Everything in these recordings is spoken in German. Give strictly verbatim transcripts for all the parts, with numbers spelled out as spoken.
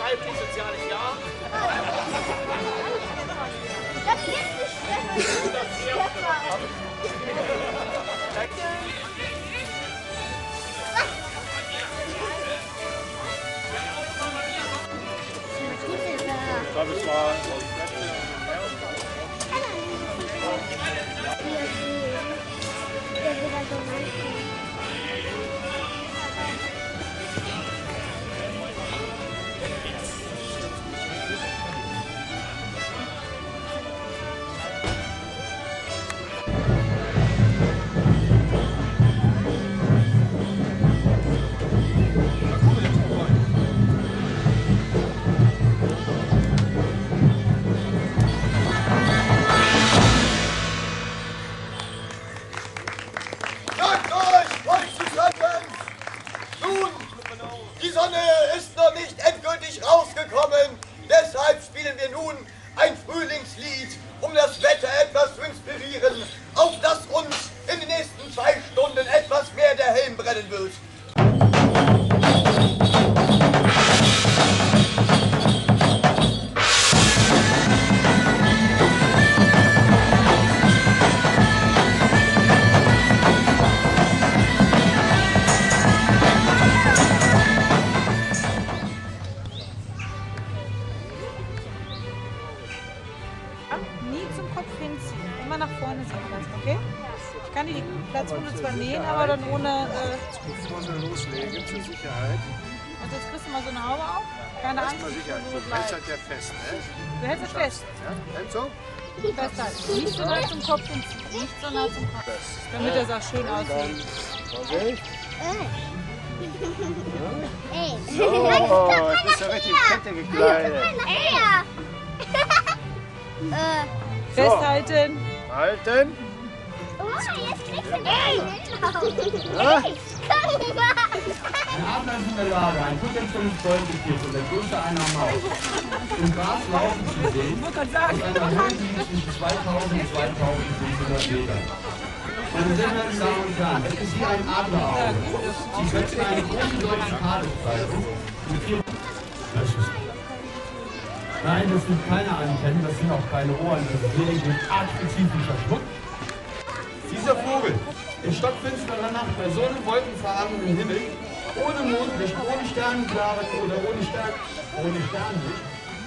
Schreibtisch soziales Jahr. Das ist nicht Stefan. Das ist mal die Sonne ist noch nicht endgültig rausgekommen. Deshalb spielen wir nun ein Frühlingslied, um das Wetter etwas zu inspirieren, auf das uns in den nächsten zwei Stunden etwas mehr der Helm brennen wird. Nie zum Kopf hinziehen, immer nach vorne sein, okay? Ich kann die Platzwunde zwar nähen, aber dann ohne... Äh bevor wir loslegen, zur Sicherheit. Und jetzt kriegst du mal so eine Haube auf. Keine Angst, Erstmal Sicherheit. so Du bleibt. hältst halt ja fest, ne? Du hältst es fest. Ja? Hält so? Festhalten. Nicht so nah zum Kopf hinziehen. Nicht so nah zum Kopf. Damit das auch schön aussieht. Okay. Ey. So, jetzt bist du richtig fette gekleidet. Äh, Festhalten. Halten. oh, jetzt kriegst du den Ja? Guck mal. Ein Adler ist in der Lage, ein potenzielles Beutetier von der Größe einer Maus im Gras laufen zu sehen, aus einer Höhe zwischen zweitausend und zweitausendfünfhundert Metern. Meine sehr verehrten Damen und Herren, es ist hier ein Adlerauge. Sie setzen einen großen deutschen Tageszeichen mit vier... Nein, das sind keine Antennen, das sind auch keine Ohren, das ist lediglich artspezifischer Schmuck. Dieser Vogel in stockfinsterer Nacht bei so einem wolkenverhangenen Himmel, ohne Mondlicht, ohne Sternenklare oder ohne, Stern, ohne Sternlicht.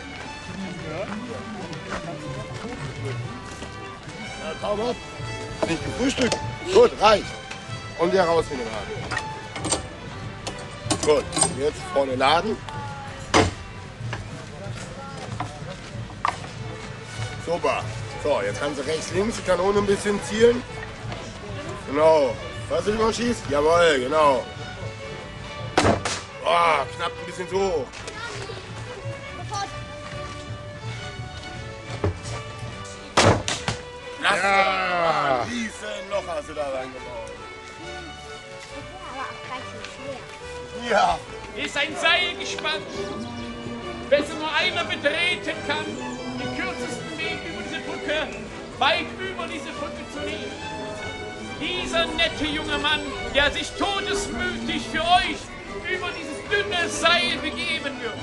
Ja, Taubert. Nicht gefrühstückt. Gut, reicht. Und wieder raus mit dem Haken. Gut, jetzt vorne laden. Super. So, jetzt kannst du rechts, links die Kanone ein bisschen zielen. Genau. Was du, wie man schießt? Jawohl, genau. Oh, knapp ein bisschen so. Ja, riesen Loch hast du da reingebaut. Aber auch ganz schön schwer. Ja. Ist ein Seil gespannt, welches nur einer betreten kann, den kürzesten Weg über diese Brücke, weit über diese Brücke zu nehmen. Dieser nette junge Mann, der sich todesmütig für euch über dieses dünne Seil begeben wird.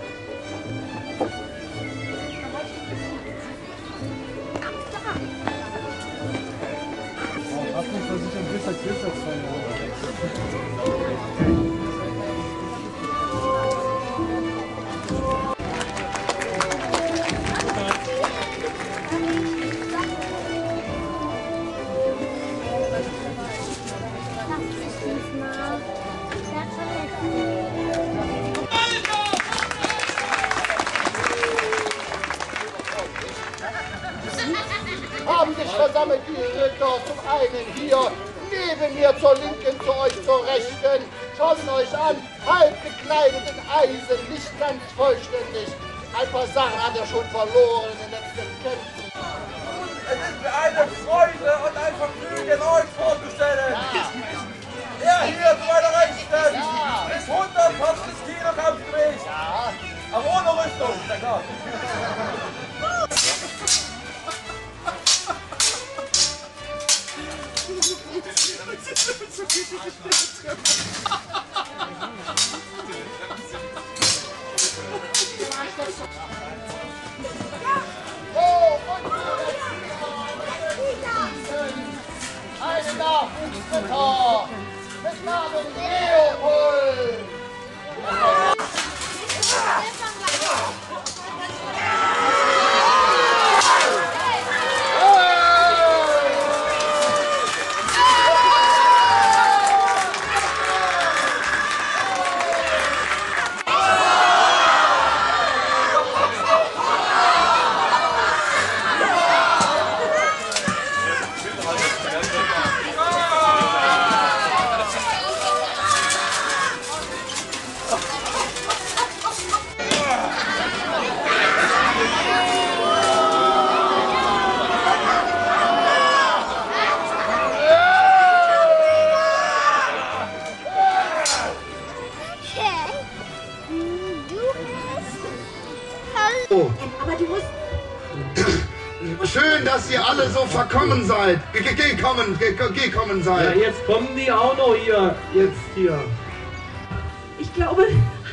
Haben sich versammelt die Ritter, zum einen hier neben mir zur Linken, zu euch zur Rechten. Schaut euch an, halb gekleidet in Eisen, nicht ganz vollständig. Ein paar Sachen hat er schon verloren in den letzten Kämpfen. Es ist mir eine Freude und ein Vergnügen, euch vorzustellen. Er hier zu meiner Rechten ist hundertfünfzig Kilo Kampfgewicht. Aber ohne Rüstung, ist ja klar. Ritter mit Namen Leopold. Aber du musst... Schön, dass ihr alle so verkommen seid. Ge- ge- Gekommen, ge- ge- gekommen seid. Ja, jetzt kommen die auch noch hier. Jetzt hier. Ich glaube...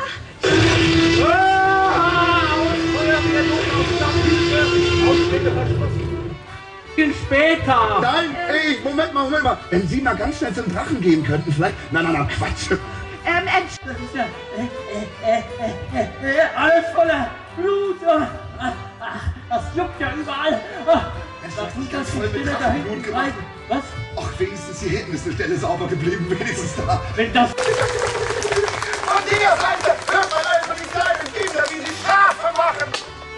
Später! Nein, ey, Moment mal, Moment mal. Wenn Sie mal ganz schnell zum Drachen gehen könnten, vielleicht... Nein, nein, nein, Quatsch. Ähm, entsch... Das ist ja... Äh, äh, äh, äh, äh, alles voller Blut. Oh, ah, ah, das juckt ja überall. Oh, das muss ganz voll mit Stille da Drachenblut hinten gemacht. rein. Was? Ach, wenigstens hier hinten ist eine Stelle sauber geblieben, wenigstens da. Wenn das... Von der Seite hört man also die kleinen Kinder, wie sie Schafe machen.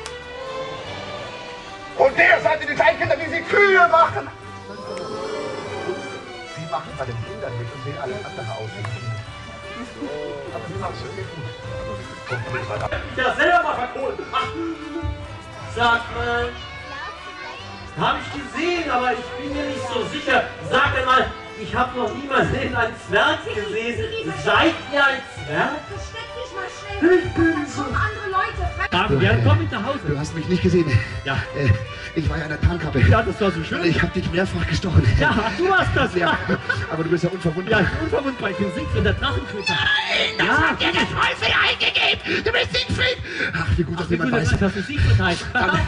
Von der Seite die kleinen Kinder, wie sie Kühe machen. Sie machen bei den Kindern mit und sehen alles andere aus. Aber sie machen es gut. Ja, selber mal verkohlen. Ach, sag mal. Habe ich gesehen, aber ich bin mir nicht so sicher. Sag mal, ich habe noch niemals einen Zwerg gesehen. Seid ihr ein Zwerg? Versteck dich mal schnell. Ich bin so... Andere Leute. Ja, komm mit nach Hause. Du hast mich nicht gesehen. Ja. Äh, ich war ja in der Tarnkappe. Ja, das war so schön. Ich hab dich mehrfach gestochen. Ja, du hast das. Ja, aber du bist ja unverwundbar. Ja, ich bin unverwundbar. Ich bin Siegfried, der Drachentöter. Nein, das Ja. hat dir der Teufel eingegeben. Du bist Siegfried. Ach, wie gut, dass Wie jemand gut, weiß. dass du Siegfried heißt.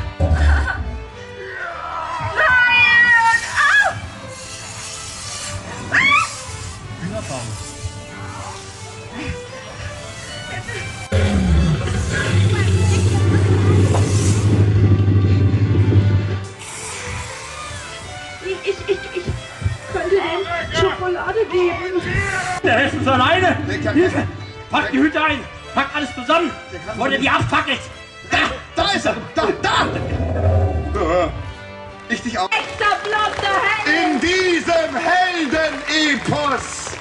Ich, ich, ich, ich könnte dem Schokolade geben. Der Hessen ist alleine. Der kann- Hilfe! Pack die Hütte ein! Pack alles zusammen! Oder die abfackelt! Da, da ist er. Da, da. Ja, richtig auf. Echter blonder Held! In diesem Heldenepos.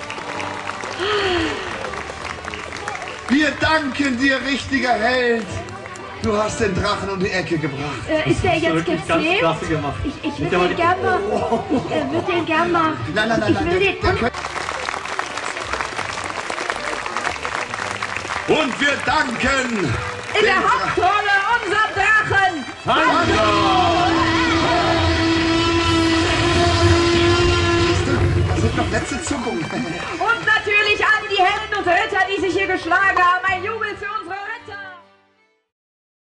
Wir danken dir, richtiger Held. Du hast den Drachen um die Ecke gebracht. Äh, ist der jetzt Wirklich ganz gezähmt? klasse gemacht. Ich, ich Mit würde der- den gern mal... Äh, würde den gern mal... Nein, nein, nein, Ich nein. will Der, den... der könnt- Und wir danken In der Hauptrolle unser Drachen! Das sind noch letzte Zuckungen. Und natürlich an die Helden und Ritter, die sich hier geschlagen haben. Ein Jubel für unsere